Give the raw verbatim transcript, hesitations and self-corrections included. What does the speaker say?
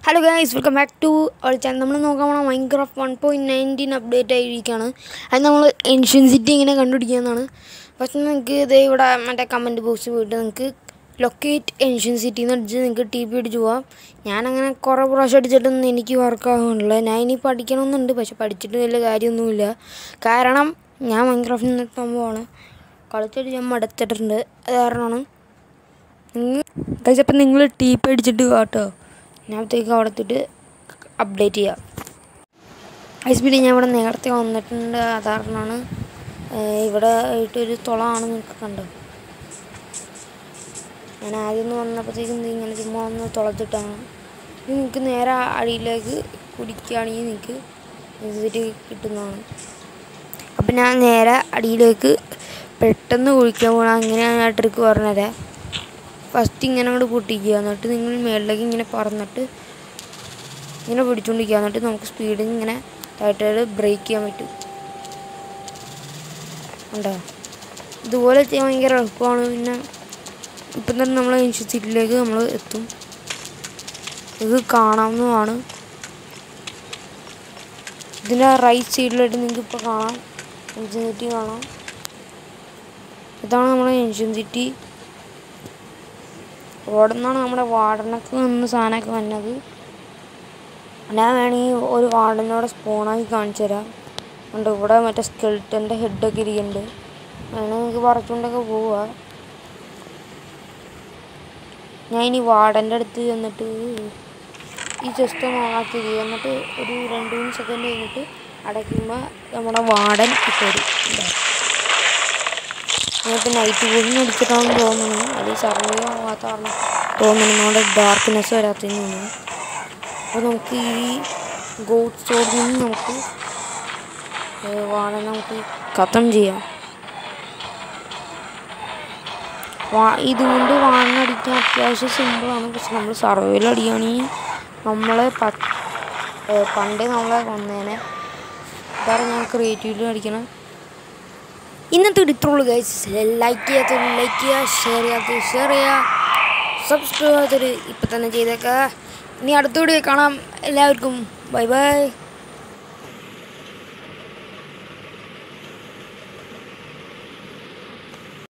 Hello guys, welcome back to our channel. We will see Minecraft one point nineteen update. And we will Ancient City. First, we will comment box. Locate Ancient City. We will T P. I will corroborate it. I will work on it. I will study it. I will study it. കാരണം ഞാൻ മൈൻക്രാഫ്റ്റിൽ സംഭവമാണ് കളിച്ചിട്ട് ഞാൻ മടുത്തിട്ടുണ്ട് കാരണം guys അപ്പോൾ നിങ്ങൾ ടീപ്പ് അടിച്ചിട്ട് കേട്ടോ ഞാനത്തേക്ക് അവിടെത്തിട്ട് അപ്ഡേറ്റ് ചെയ്യാം ഐസ് ബി ഞാൻ ഇവിടെ നേരത്തെ വന്നിട്ടുണ്ട് അതാരണമാണ് ഇവിടെ ആയിട്ടൊരു തുളമാണ് നിങ്ങൾക്ക് കണ്ടോ ഞാൻ ആദ്യം വന്നപ്പോഴത്തേക്കും ഇങ്ങനെ ചുമ്മാ ഒന്ന് തുളച്ചിട്ടാണ് ഇത് നിങ്ങൾക്ക് നേരെ അടിയിലേക്ക് കുടിക്കുകയാണെങ്കിൽ നിങ്ങൾക്ക് ഇതിട്ട് കിട്ടുന്നതാണ് അപ്പം ഞാൻ നേരെ അടിയിലേക്ക് പെട്ടെന്ന് കുഴിക്കാൻ പോകണം അങ്ങനെയാണ് ഞാൻ ട്രിക്ക് പറഞ്ഞുതരാം ഫസ്റ്റ് ഇങ്ങനെ അങ്ങോട്ട് പൊട്ടിക്കുക എന്നിട്ട് നിങ്ങൾ മേളിലേക്ക് ഇങ്ങനെ പറന്നിട്ട് ഇങ്ങനെ പിടിച്ചുകൊണ്ടിരിക്കുക എന്നിട്ട് നമുക്ക് സ്പീഡിൽ ഇങ്ങനെ താഴ്ത്തായിട്ട് ബ്രേക്ക് ചെയ്യാൻ പറ്റും ഉണ്ടോ ഇതുപോലെ ചെയ്യാൻ ഭയങ്കര എളുപ്പമാണ് പിന്നെ ഇപ്പം തന്നെ നമ്മൾ ഏൻഷ്യന്റ് സിറ്റിയിലേക്ക് നമ്മൾ എത്തും ഇത് കാണാവുന്നതാണ് ഇതിൻ്റെ റൈറ്റ് സൈഡിലായിട്ട് നിങ്ങൾക്ക് ഇപ്പോൾ കാണാം ഏൻഷ്യന്റ് സിറ്റി കാണാം ഇതാണ് നമ്മുടെ ഏൻഷ്യന്റ് സിറ്റി ഇവിടെ നിന്നാണ് നമ്മുടെ വാർഡനൊക്കെ നിന്ന് സാധനമൊക്കെ വന്നത് ഞാൻ വേണമെങ്കിൽ ഒരു വാർഡനോടെ സ്പോണാക്കി കാണിച്ചു തരാം ഉണ്ട് ഇവിടെ മറ്റേ സ്കെൽറ്റൻ്റെ ഹെഡൊക്കെ ഇരിക്കുന്നുണ്ട് വേണമെങ്കിൽ നിങ്ങൾക്ക് പറിച്ചുകൊണ്ടൊക്കെ പോവുക ഞാൻ ഇനി വാർഡൻ്റെ അടുത്ത് ചെന്നിട്ട് ഈ ചെസ്റ്റ് ഒന്ന് ഓണാക്കി ചെയ്യുക എന്നിട്ട് ഒരു രണ്ട് മൂന്ന് സെക്കൻഡ് കഴിഞ്ഞിട്ട് അടയ്ക്കുമ്പോൾ നമ്മുടെ വാർഡൻ ഇപ്പോൾ വരും ഞാനിപ്പോൾ നൈറ്റ് കൂടി അടിച്ചിട്ടാണെന്ന് തോന്നുന്നു അത് സർവൈവ് ആവാത്ത കാരണം തോന്നുന്നു നമ്മുടെ ഡാർക്ക്നെസ് വരാത്തതെന്ന് തോന്നുന്നു അപ്പോൾ നമുക്ക് ഈ ഗോഡ് സ്റ്റോറിൽ നിന്ന് നമുക്ക് വാഴ നമുക്ക് ഖത്തം ചെയ്യാം വാ ഇതുകൊണ്ട് വാഴനടിക്കാൻ അത്യാവശ്യം സിമ്പിളാണ് പക്ഷെ നമ്മൾ സർവൈവൽ അടിക്കുകയാണെങ്കിൽ നമ്മളെ പണ്ടേ നമ്മളെ കൊന്നേനെ ഇതാണ് ഞാൻ ക്രിയേറ്റീവിൽ അടിക്കണം ഇന്നത്തെ ഒരു ഇത്രയുള്ളൂ ഗൈസ് ലൈക്ക് ചെയ്യാത്തൊരു ലൈക്ക് ചെയ്യുക ഷെയർ ചെയ്യാത്തൊരു ഷെയർ ചെയ്യുക സബ്സ്ക്രൈബ് ചെയ്യാത്തൊരു ഇപ്പം തന്നെ ചെയ്തേക്കുക ഇനി അടുത്ത വീഡിയോ കാണാം എല്ലാവർക്കും ബൈ ബൈ